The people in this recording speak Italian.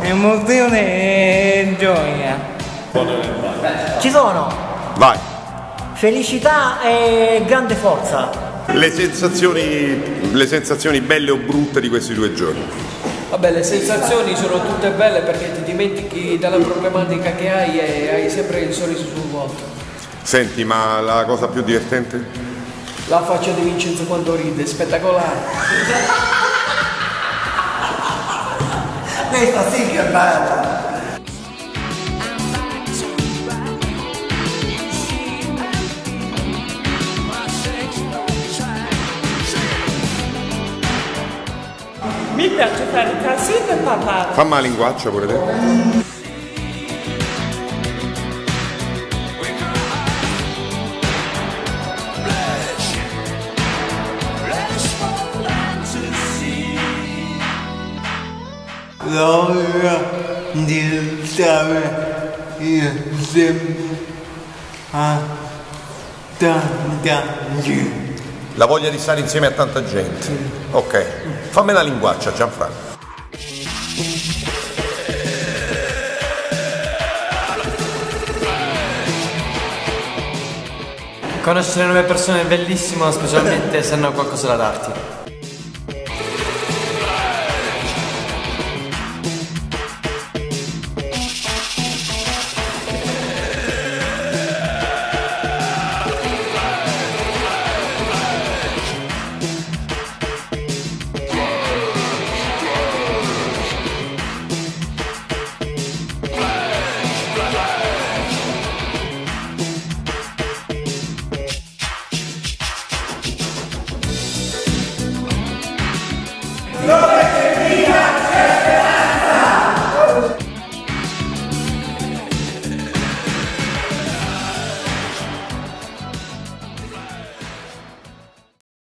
emozione e gioia. Ci sono Vai. felicità e grande forza. Le sensazioni belle o brutte di questi 2 giorni. Vabbè, le sensazioni sono tutte belle perché ti dimentichi della problematica che hai e hai sempre il sorriso sul volto. Senti, ma la cosa più divertente? La faccia di Vincenzo quando ride, spettacolare. Questa sì che è bella. Mi piace fare il casino e parlare. Fammi la linguaccia pure te. L'ora di stare insieme a tanta gente. La voglia di stare insieme a tanta gente. Ok. Fammi la linguaccia, Gianfranco. Conoscere nuove persone è bellissimo, specialmente se hanno qualcosa da darti.